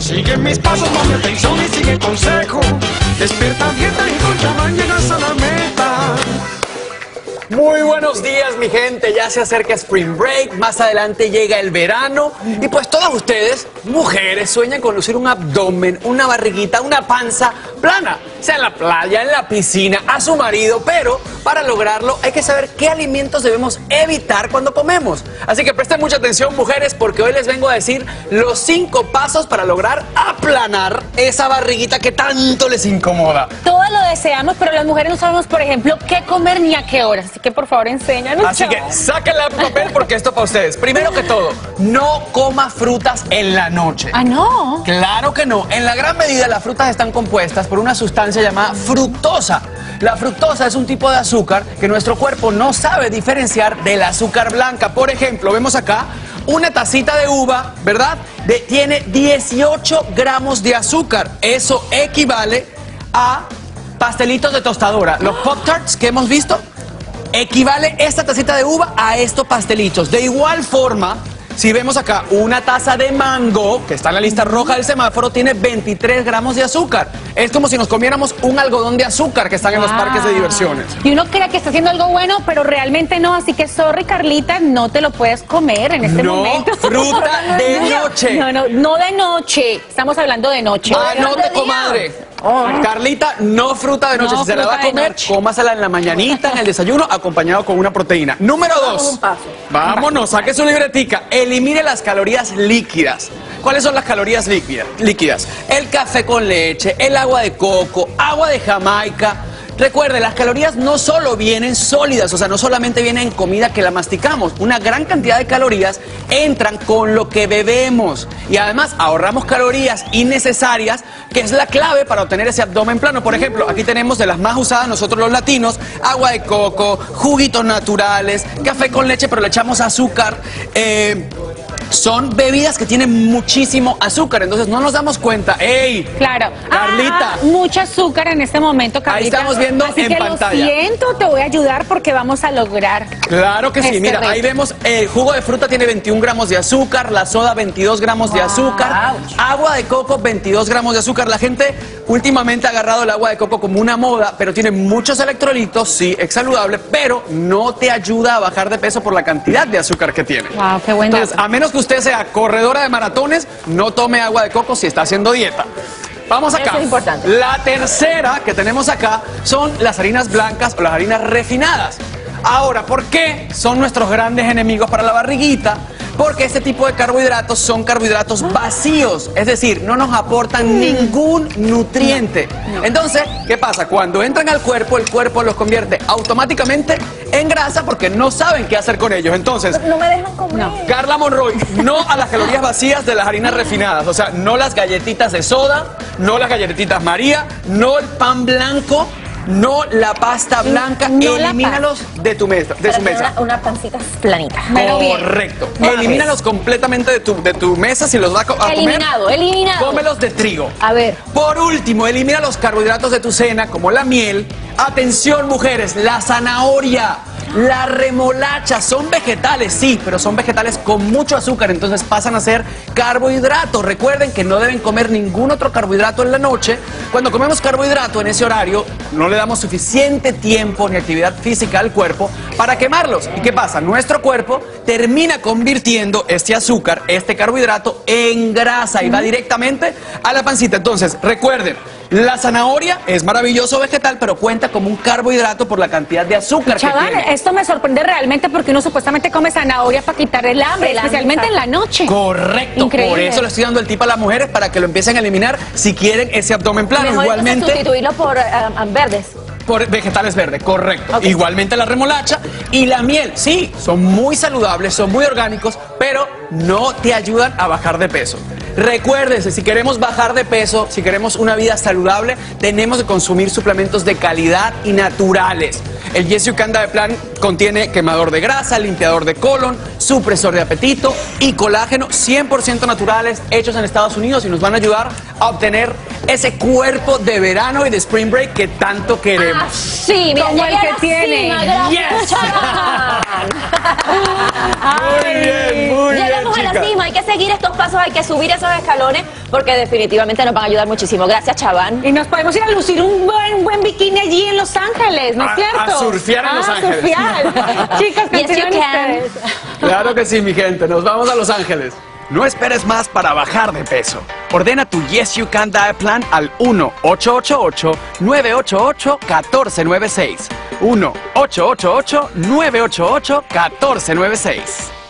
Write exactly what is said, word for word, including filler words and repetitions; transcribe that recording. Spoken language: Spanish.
Sigue mis pasos, ponme atención y sigue consejo. Despierta, dieta y concha, mañana a la meta. Muy buenos días, mi gente. Ya se acerca Spring Break, más adelante llega el verano y pues todas ustedes, mujeres, sueñan con lucir un abdomen, una barriguita, una panza plana, sea en la playa, en la piscina, a su marido, pero para lograrlo hay que saber qué alimentos debemos evitar cuando comemos. Así que presten mucha atención, mujeres, porque hoy les vengo a decir los cinco pasos para lograr aplanar esa barriguita que tanto les incomoda. Todos lo deseamos, pero las mujeres no sabemos, por ejemplo, qué comer ni a qué horas. Así que por favor enséñanos. Así que saquen el papel porque esto es para ustedes. Primero que todo, no coma frutas en la noche. Ah, no. Claro que no. En la gran medida las frutas están compuestas por una sustancia llamada fructosa. La fructosa es un tipo de azúcar que nuestro cuerpo no sabe diferenciar del azúcar blanca. Por ejemplo, vemos acá una tacita de uva, ¿verdad? De, tiene dieciocho gramos de azúcar. Eso equivale a pastelitos de tostadora. Los Pop-Tarts que hemos visto, equivale esta tacita de uva a estos pastelitos. De igual forma, si vemos acá una taza de mango, que está en la lista roja del semáforo, tiene veintitrés gramos de azúcar. Es como si nos comiéramos un algodón de azúcar que están en los Ah. parques de diversiones. Y uno cree que está haciendo algo bueno, pero realmente no. Así que, sorry, Carlita, no te lo puedes comer en este No, momento. fruta de noche. No, no, no de noche. Estamos hablando de noche. Anote, comadre. Carlita, no fruta de noche. No, si se la va a fruta de comer, noche. cómasela en la mañanita, en el desayuno, acompañado con una proteína. Número dos. Vámonos, saque su libretica. Elimine las calorías líquidas. ¿Cuáles son las calorías líquidas? líquidas? El café con leche, el agua de coco, agua de Jamaica. Recuerde, las calorías no solo vienen sólidas, o sea, no solamente vienen en comida que la masticamos. Una gran cantidad de calorías entran con lo que bebemos. Y además ahorramos calorías innecesarias, que es la clave para obtener ese abdomen plano. Por ejemplo, aquí tenemos de las más usadas nosotros los latinos: agua de coco, juguitos naturales, café con leche, pero le echamos azúcar. Eh... Son bebidas que tienen muchísimo azúcar, entonces no nos damos cuenta. ¡Ey! Claro. Carlita. Ah, mucho azúcar en este momento, Carlita. Ahí estamos viendo Así en que pantalla. Lo siento, te voy a ayudar porque vamos a lograr. Claro que sí, Este mira, reto. ahí vemos el jugo de fruta tiene veintiún gramos de azúcar, la soda veintidós gramos de azúcar, agua de coco veintidós gramos de azúcar. La gente últimamente ha agarrado el agua de coco como una moda, pero tiene muchos electrolitos, sí, es saludable, pero no te ayuda a bajar de peso por la cantidad de azúcar que tiene. Wow, qué buen Entonces, dato. a menos que usted sea corredora de maratones, no tome agua de coco si está haciendo dieta. Vamos acá. Eso es importante. La tercera que tenemos acá son las harinas blancas o las harinas refinadas. Ahora, ¿por qué son nuestros grandes enemigos para la barriguita? Porque este tipo de carbohidratos son carbohidratos vacíos, es decir, no nos aportan ningún nutriente. Entonces, ¿qué pasa? Cuando entran al cuerpo, el cuerpo los convierte automáticamente en grasa porque no saben qué hacer con ellos. Entonces, No me dejan comer. No. Carla Monroy, no a las calorías vacías de las harinas refinadas. O sea, no las galletitas de soda, no las galletitas María, no el pan blanco, no la pasta blanca. No la Elimínalos de tu mesa, de Para su tener mesa. Una, una pancita planita. Pero bien. Correcto. Mames. Elimínalos completamente de tu, de tu mesa. Si los vas a co- a comer, Eliminado, eliminado. cómelos de trigo. A ver. Por último, elimina los carbohidratos de tu cena, como la miel. Atención, mujeres, la zanahoria, la remolacha, son vegetales, sí, pero son vegetales con mucho azúcar, entonces pasan a ser carbohidratos. Recuerden que no deben comer ningún otro carbohidrato en la noche. Cuando comemos carbohidrato en ese horario, no le damos suficiente tiempo ni actividad física al cuerpo para quemarlos. ¿Y qué pasa? Nuestro cuerpo termina convirtiendo este azúcar, este carbohidrato, en grasa y va directamente a la pancita. Entonces, recuerden, la zanahoria es maravilloso vegetal, pero cuenta como un carbohidrato por la cantidad de azúcar que Chaval, tiene. esto me sorprende realmente porque uno supuestamente come zanahoria para quitar el hambre, El hambre, especialmente en la noche. Correcto, Increíble. por eso le estoy dando el tip a las mujeres para que lo empiecen a eliminar si quieren ese abdomen plano. Mejor entonces Igualmente sustituirlo por um, um, verdes. por vegetales verdes, correcto. Ok. Igualmente la remolacha y la miel, sí, son muy saludables, son muy orgánicos, pero no te ayudan a bajar de peso. Recuérdense, si queremos bajar de peso, si queremos una vida saludable, tenemos que consumir suplementos de calidad y naturales. El Yes You Can de Plan contiene quemador de grasa, limpiador de colon, supresor de apetito y colágeno cien por ciento naturales, hechos en Estados Unidos y nos van a ayudar a obtener ese cuerpo de verano y de Spring Break que tanto queremos. Ah, sí, mira, Como el llegué a que la tiene. cima, gracias, Yes. Chaval. Muy bien, muy bien, Llegamos a la chicas. cima, hay que seguir estos pasos, hay que subir esos escalones porque definitivamente nos van a ayudar muchísimo. Gracias, Chaban. Y nos podemos ir a lucir un buen, buen bikini allí en Los Ángeles, ¿no es A- cierto? a surfear en Ah, Los Ángeles. surfear. Chicas, Yes, you continúen can. ustedes. Claro que sí, mi gente. Nos vamos a Los Ángeles. No esperes más para bajar de peso. Ordena tu Yes You Can Diet Plan al uno ocho ocho ocho, nueve ocho ocho, uno cuatro nueve seis. uno ocho ocho ocho, nueve ocho ocho, uno cuatro nueve seis.